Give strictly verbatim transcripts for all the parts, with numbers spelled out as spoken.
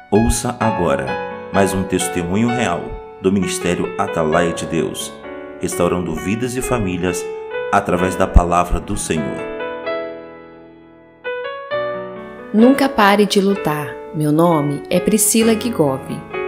Ouça agora mais um testemunho real do Ministério Atalaia de Deus, restaurando vidas e famílias através da palavra do Senhor. Nunca pare de lutar. Meu nome é Priscila Gigov.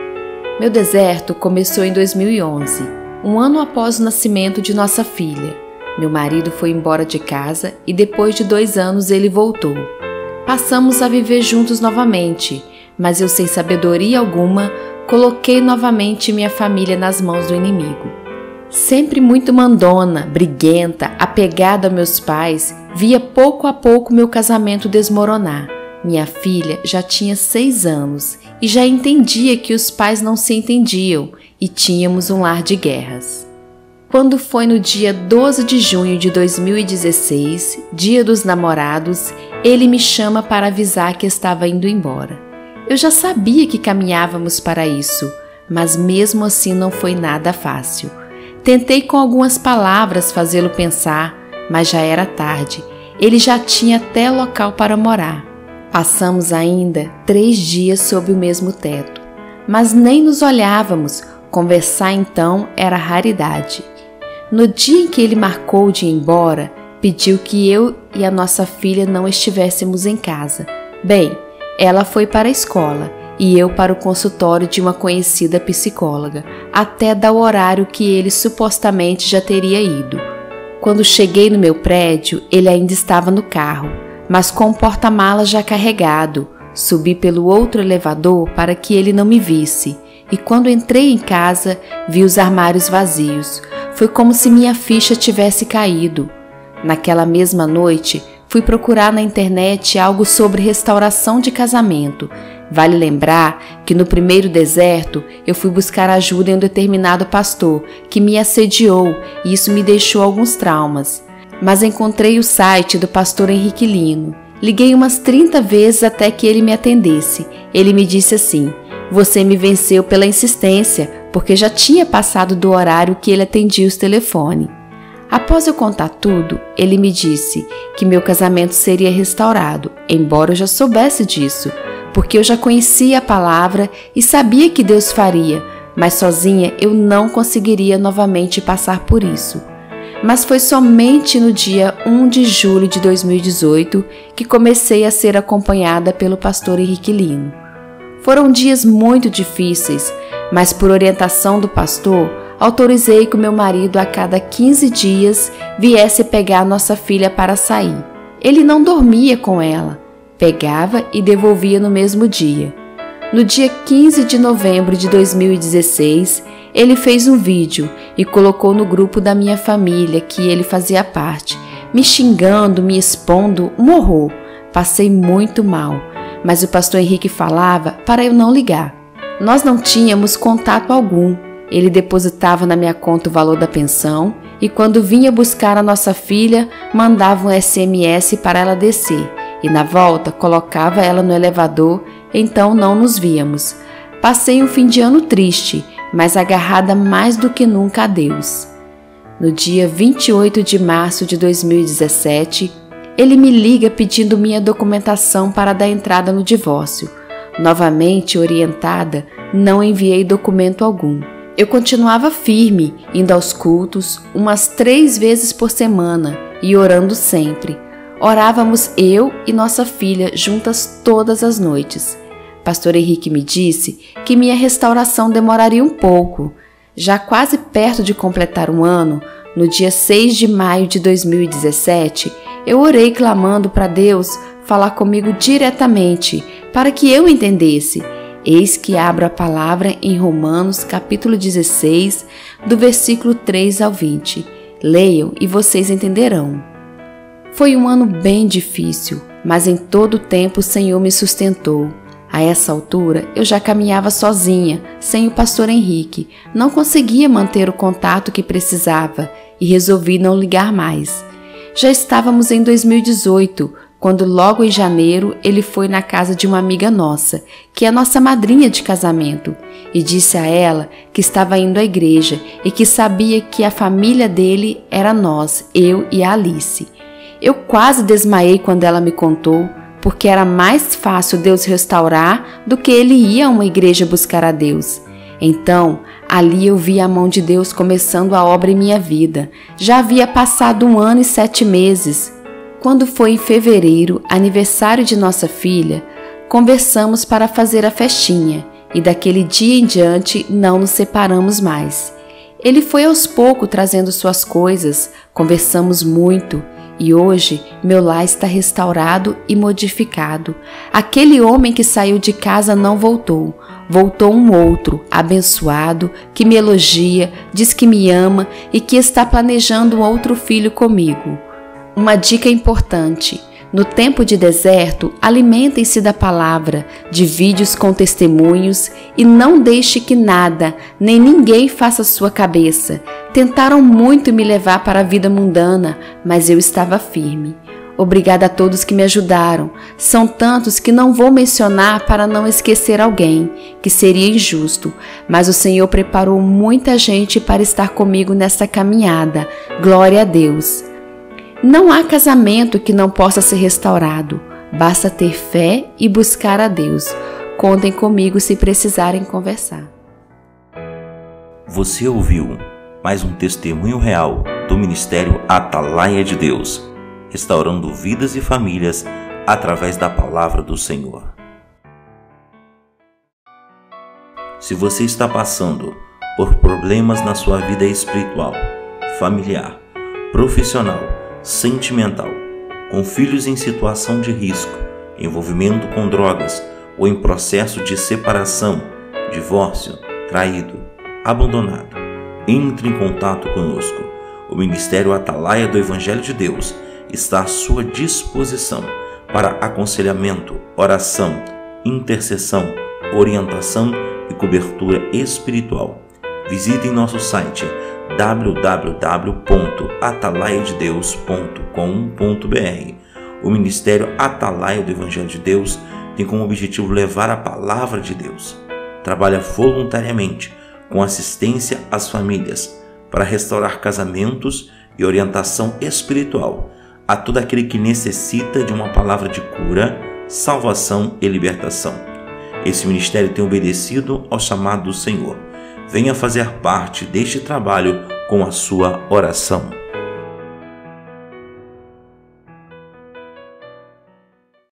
Meu deserto começou em dois mil e onze, um ano após o nascimento de nossa filha. Meu marido foi embora de casa e depois de dois anos ele voltou. Passamos a viver juntos novamente, mas eu, sem sabedoria alguma, coloquei novamente minha família nas mãos do inimigo. Sempre muito mandona, briguenta, apegada a meus pais, via pouco a pouco meu casamento desmoronar. Minha filha já tinha seis anos e já entendia que os pais não se entendiam e tínhamos um lar de guerras. Quando foi no dia doze de junho de dois mil e dezesseis, dia dos namorados, ele me chama para avisar que estava indo embora. Eu já sabia que caminhávamos para isso, mas mesmo assim não foi nada fácil. Tentei com algumas palavras fazê-lo pensar, mas já era tarde. Ele já tinha até local para morar. Passamos ainda três dias sob o mesmo teto, mas nem nos olhávamos. Conversar então era raridade. No dia em que ele marcou de ir embora, pediu que eu e a nossa filha não estivéssemos em casa. Bem, ela foi para a escola e eu para o consultório de uma conhecida psicóloga, até dar o horário que ele supostamente já teria ido. Quando cheguei no meu prédio, ele ainda estava no carro, mas com o porta-malas já carregado. Subi pelo outro elevador para que ele não me visse, e quando entrei em casa, vi os armários vazios. Foi como se minha ficha tivesse caído. Naquela mesma noite, fui procurar na internet algo sobre restauração de casamento. Vale lembrar que no primeiro deserto eu fui buscar ajuda em um determinado pastor que me assediou e isso me deixou alguns traumas. Mas encontrei o site do pastor Henrique Lino. Liguei umas trinta vezes até que ele me atendesse. Ele me disse assim: "Você me venceu pela insistência, porque já tinha passado do horário que ele atendia os telefones." Após eu contar tudo, ele me disse que meu casamento seria restaurado, embora eu já soubesse disso, porque eu já conhecia a palavra e sabia que Deus faria, mas sozinha eu não conseguiria novamente passar por isso. Mas foi somente no dia primeiro de julho de dois mil e dezoito que comecei a ser acompanhada pelo pastor Henrique Lino. Foram dias muito difíceis, mas por orientação do pastor, autorizei que o meu marido a cada quinze dias viesse pegar nossa filha para sair. Ele não dormia com ela, pegava e devolvia no mesmo dia. No dia quinze de novembro de dois mil e dezesseis, ele fez um vídeo e colocou no grupo da minha família que ele fazia parte, me xingando, me expondo, um horror. Passei muito mal, mas o pastor Henrique falava para eu não ligar. Nós não tínhamos contato algum. Ele depositava na minha conta o valor da pensão e quando vinha buscar a nossa filha, mandava um S M S para ela descer e na volta colocava ela no elevador, então não nos víamos. Passei um fim de ano triste, mas agarrada mais do que nunca a Deus. No dia vinte e oito de março de dois mil e dezessete, ele me liga pedindo minha documentação para dar entrada no divórcio. Novamente orientada, não enviei documento algum. Eu continuava firme, indo aos cultos umas três vezes por semana e orando sempre. Orávamos eu e nossa filha juntas todas as noites. Pastor Henrique me disse que minha restauração demoraria um pouco. Já quase perto de completar um ano, no dia seis de maio de dois mil e dezessete, eu orei clamando para Deus falar comigo diretamente para que eu entendesse. Eis que abro a palavra em Romanos capítulo dezesseis, do versículo três ao vinte. Leiam e vocês entenderão. Foi um ano bem difícil, mas em todo o tempo o Senhor me sustentou. A essa altura eu já caminhava sozinha, sem o pastor Henrique. Não conseguia manter o contato que precisava e resolvi não ligar mais. Já estávamos em dois mil e dezoito, quando logo em janeiro ele foi na casa de uma amiga nossa, que é nossa madrinha de casamento, e disse a ela que estava indo à igreja e que sabia que a família dele era nós, eu e a Alice. Eu quase desmaiei quando ela me contou, porque era mais fácil Deus restaurar do que ele ir a uma igreja buscar a Deus. Então, ali eu vi a mão de Deus começando a obra em minha vida. Já havia passado um ano e sete meses. Quando foi em fevereiro, aniversário de nossa filha, conversamos para fazer a festinha e daquele dia em diante não nos separamos mais. Ele foi aos poucos trazendo suas coisas, conversamos muito e hoje meu lar está restaurado e modificado. Aquele homem que saiu de casa não voltou. Voltou um outro, abençoado, que me elogia, diz que me ama e que está planejando um outro filho comigo. Uma dica importante: no tempo de deserto, alimentem-se da palavra, de vídeos com testemunhos e não deixe que nada, nem ninguém faça sua cabeça. Tentaram muito me levar para a vida mundana, mas eu estava firme. Obrigada a todos que me ajudaram. São tantos que não vou mencionar para não esquecer alguém, que seria injusto, mas o Senhor preparou muita gente para estar comigo nessa caminhada. Glória a Deus. Não há casamento que não possa ser restaurado. Basta ter fé e buscar a Deus. Contem comigo se precisarem conversar. Você ouviu mais um testemunho real do Ministério Atalaia de Deus, restaurando vidas e famílias através da palavra do Senhor. Se você está passando por problemas na sua vida espiritual, familiar, profissional, sentimental, com filhos em situação de risco, envolvimento com drogas ou em processo de separação, divórcio, traído, abandonado, entre em contato conosco. O Ministério Atalaia do Evangelho de Deus está à sua disposição para aconselhamento, oração, intercessão, orientação e cobertura espiritual. Visitem nosso site w w w ponto atalaia de deus ponto com ponto b r. O Ministério Atalaia do Evangelho de Deus tem como objetivo levar a palavra de Deus. Trabalha voluntariamente com assistência às famílias para restaurar casamentos e orientação espiritual a todo aquele que necessita de uma palavra de cura, salvação e libertação. Esse ministério tem obedecido ao chamado do Senhor. Venha fazer parte deste trabalho com a sua oração.